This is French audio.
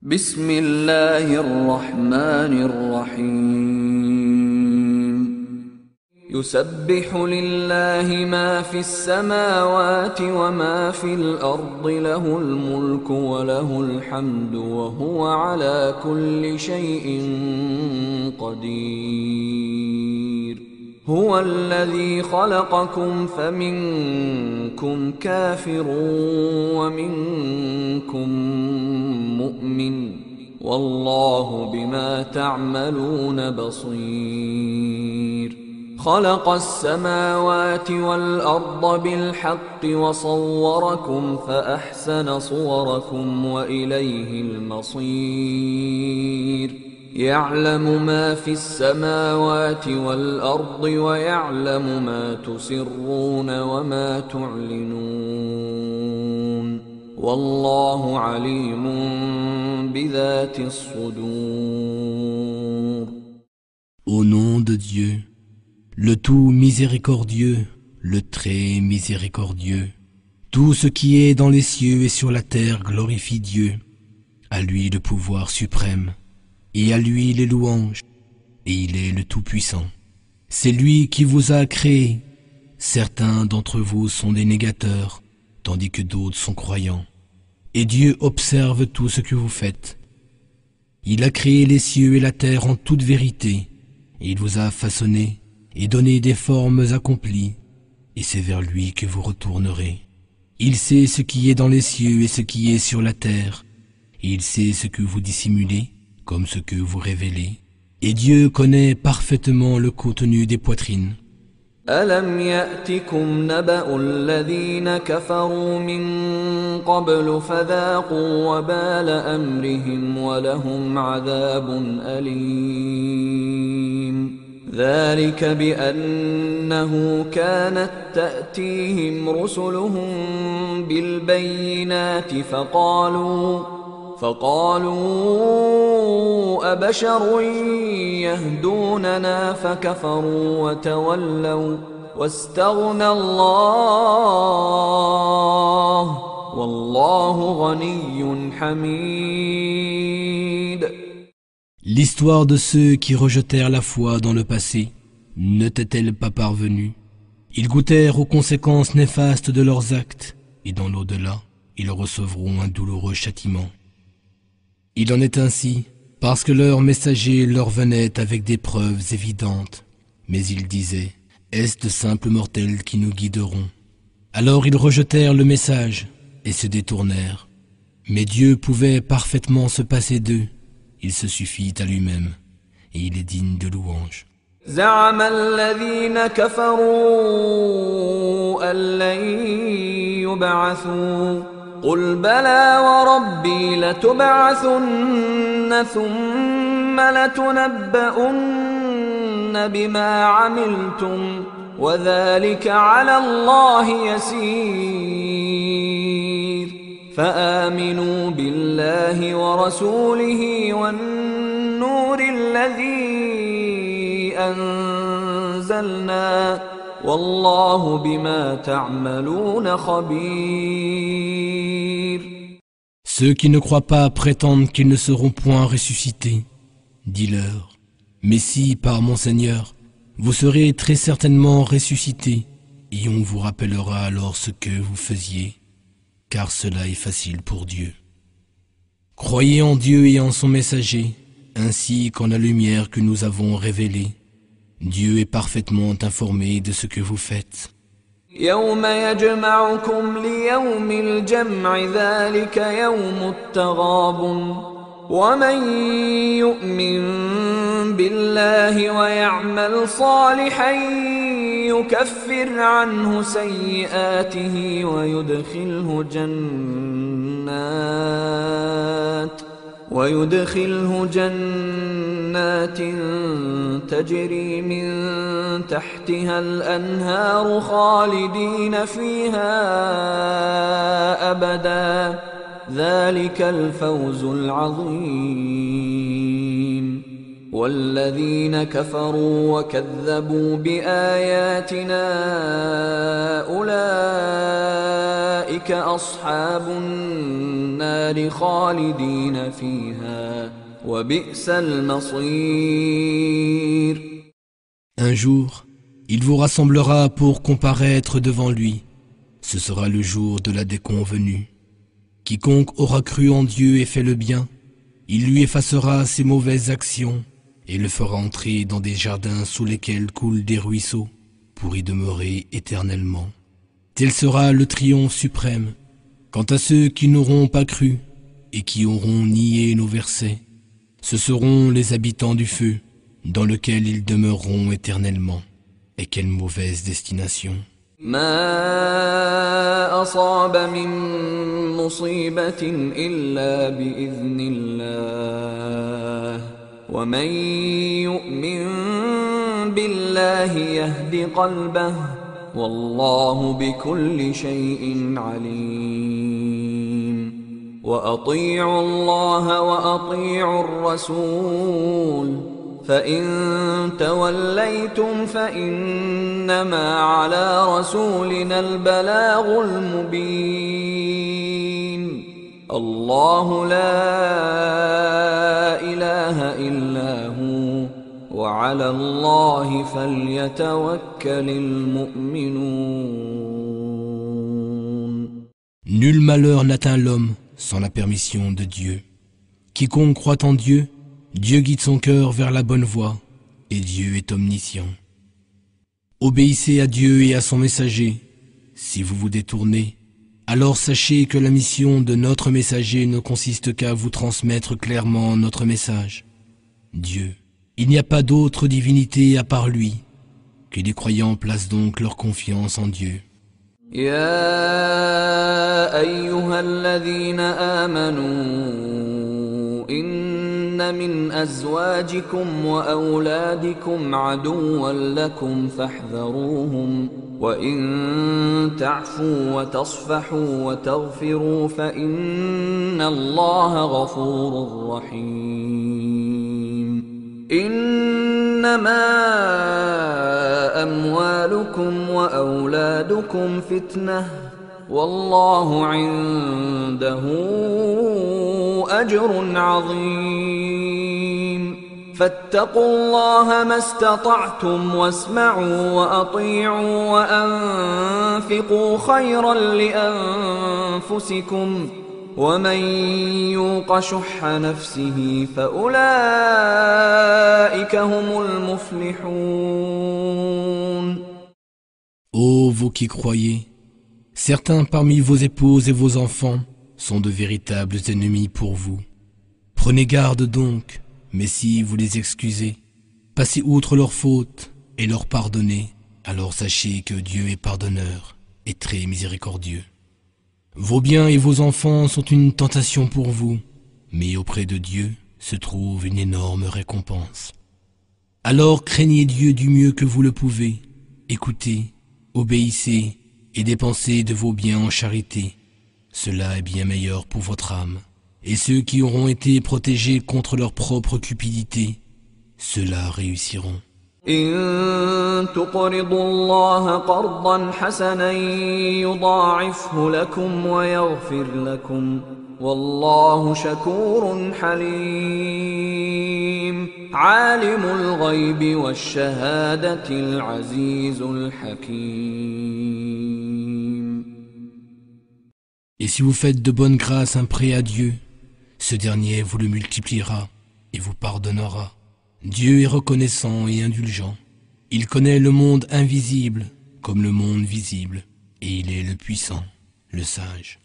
بسم الله الرحمن الرحيم يسبح لله ما في السماوات وما في الأرض له الملك وله الحمد وهو على كل شيء قدير هو الذي خلقكم فمنكم كافر ومنكم مؤمن والله بما تعملون بصير خلق السماوات والأرض بالحق وصوركم فأحسن صوركم وإليه المصير يعلم ما في السماوات والأرض ويعلم ما تسرون وما تعلنون والله عليم بذات الصدور. Au nom de Dieu, le tout miséricordieux, le très miséricordieux, tout ce qui est dans les cieux et sur la terre glorifie Dieu, à lui le pouvoir suprême. Et à lui les louanges, et il est le Tout-Puissant. C'est lui qui vous a créé. Certains d'entre vous sont des négateurs, tandis que d'autres sont croyants. Et Dieu observe tout ce que vous faites. Il a créé les cieux et la terre en toute vérité, et il vous a façonné et donné des formes accomplies, et c'est vers lui que vous retournerez. Il sait ce qui est dans les cieux et ce qui est sur la terre, et il sait ce que vous dissimulez, comme ce que vous révélez. Et Dieu connaît parfaitement le contenu des poitrines. ألم يأتكم نبأ الذين كفروا من قبل فذاقوا وبال أمرهم ولهم عذاب أليم ذلك بأنه كانت تأتيهم رسلهم بالبينات فقالوا أبشر يهدوننا فكفروا وتولوا واستغنى الله والله غني حميد. L'histoire de ceux qui rejetèrent la foi dans le passé ne t'est-elle pas parvenue? Ils goûtèrent aux conséquences néfastes de leurs actes, et dans l'au-delà, ils recevront un douloureux châtiment. Il en est ainsi, parce que leurs messagers leur venaient avec des preuves évidentes. Mais ils disaient, est-ce de simples mortels qui nous guideront? Alors ils rejetèrent le message et se détournèrent. Mais Dieu pouvait parfaitement se passer d'eux. Il se suffit à lui-même, et il est digne de louange. زعم الذين كفروا أن لن يبعثوا قل بلى وربي لتبعثن ثم لتنبؤن بما عملتم وذلك على الله يسير فآمنوا بالله ورسوله والنور الذي أنزلنا والله بما تعملون خبير. Ceux qui ne croient pas prétendent qu'ils ne seront point ressuscités. Dis-leur, mais si, par mon Seigneur, vous serez très certainement ressuscités, et on vous rappellera alors ce que vous faisiez, car cela est facile pour Dieu. Croyez en Dieu et en son messager, ainsi qu'en la lumière que nous avons révélée. Dieu est parfaitement informé de ce que vous faites. يوم يجمعكم ليوم الجمع ذلك يوم التغابن ومن يؤمن بالله ويعمل صالحا يكفر عنه سيئاته ويدخله جنات تجري من تحتها الأنهار خالدين فيها أبدا ذلك الفوز العظيم والذين كفروا وكذبوا بآياتنا أولئك أولئك أصحاب النار خالدين فيها وبئس المصير. Un jour, il vous rassemblera pour comparaître devant lui. Ce sera le jour de la déconvenue. Quiconque aura cru en Dieu et fait le bien, il lui effacera ses mauvaises actions et le fera entrer dans des jardins sous lesquels coulent des ruisseaux pour y demeurer éternellement. Tel sera le triomphe suprême. Quant à ceux qui n'auront pas cru et qui auront nié nos versets, ce seront les habitants du feu dans lequel ils demeureront éternellement. Et quelle mauvaise destination! ما أصاب من مصيبة إلا بإذن الله ومن يؤمن بالله يهد قلبه والله بكل شيء عليم. وأطيعوا الله وأطيعوا الرسول فإن توليتم فإنما على رسولنا البلاغ المبين. الله لا إله إلا هو وعلى الله فليتوكل المؤمنون. Nul malheur n'atteint l'homme sans la permission de Dieu. Quiconque croit en Dieu, Dieu guide son cœur vers la bonne voie, et Dieu est omniscient. Obéissez à Dieu et à son messager. Si vous vous détournez, alors sachez que la mission de notre messager ne consiste qu'à vous transmettre clairement notre message. Dieu, il n'y a pas d'autre divinité à part lui. Que les croyants placent donc leur confiance en Dieu. يا أيها الذين آمنوا إن من أزواجكم وأولادكم عدوا لكم فاحذروهم وإن تعفوا وتصفحوا وتغفروا فإن الله غفور رحيم. إنما أموالكم وأولادكم فتنة والله عنده أجر عظيم. فاتقوا الله ما استطعتم واسمعوا وأطيعوا وأنفقوا خيرا لأنفسكم ومن يوق شح نفسه فأولئك هم المفلحون. Ô vous qui croyez, certains parmi vos épouses et vos enfants sont de véritables ennemis pour vous. Prenez garde donc, mais si vous les excusez, passez outre leurs fautes et leur pardonnez, alors sachez que Dieu est pardonneur et très miséricordieux. Vos biens et vos enfants sont une tentation pour vous, mais auprès de Dieu se trouve une énorme récompense. Alors craignez Dieu du mieux que vous le pouvez, écoutez, obéissez et dépensez de vos biens en charité. Cela est bien meilleur pour votre âme. Et ceux qui auront été protégés contre leur propre cupidité, ceux-là réussiront. إن تقرضوا الله قرضا حسنا يضاعفه لكم ويغفر لكم والله شكور حليم. عالم الغيب والشهادة العزيز الحكيم. Et si vous faites de bonne grâce un prêt à Dieu, ce dernier vous le multipliera et vous pardonnera. Dieu est reconnaissant et indulgent. Il connaît le monde invisible comme le monde visible, et il est le puissant, le sage.